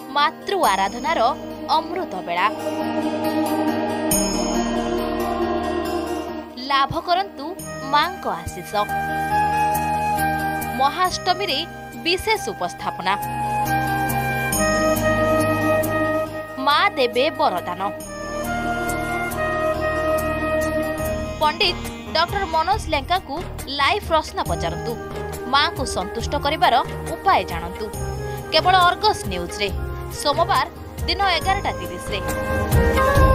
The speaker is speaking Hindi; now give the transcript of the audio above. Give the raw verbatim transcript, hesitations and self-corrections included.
मातृ आराधनार अमृत बेला। लाभ करंतु मां को आशीष। महाअष्टमी रे विशेष उपस्थापना। मां देवे वरदान। पंडित डॉक्टर मनोज लेंका को लाइव प्रश्न पचारतु। मां को संतुष्ट करिवार उपाय जानतु। केवल अर्गस न्यूज रे सोमवार दिन एगारटा तीस रे।